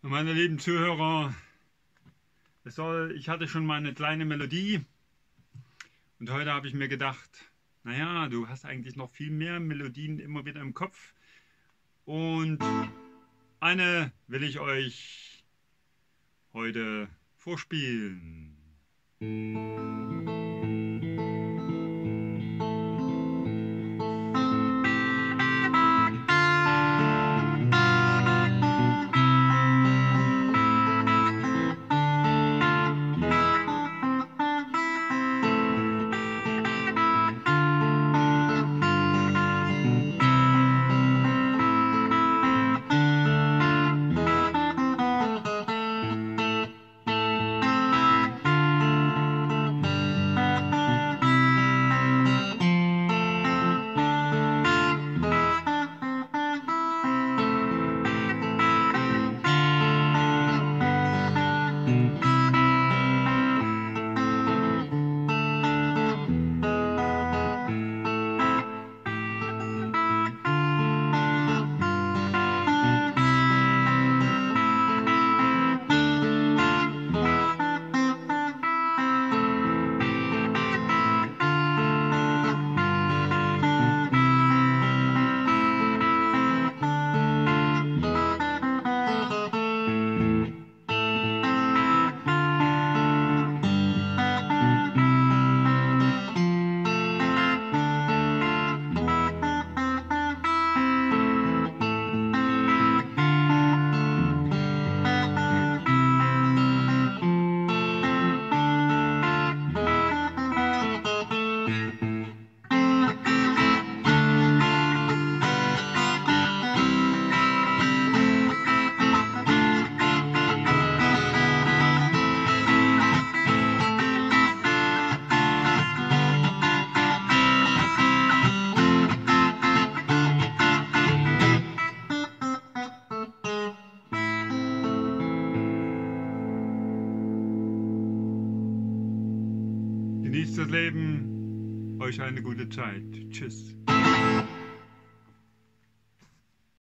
Meine lieben Zuhörer, ich hatte schon mal eine kleine Melodie und heute habe ich mir gedacht, naja, du hast eigentlich noch viel mehr Melodien immer wieder im Kopf und eine will ich euch heute vorspielen. Genießt das Leben, euch eine gute Zeit. Tschüss.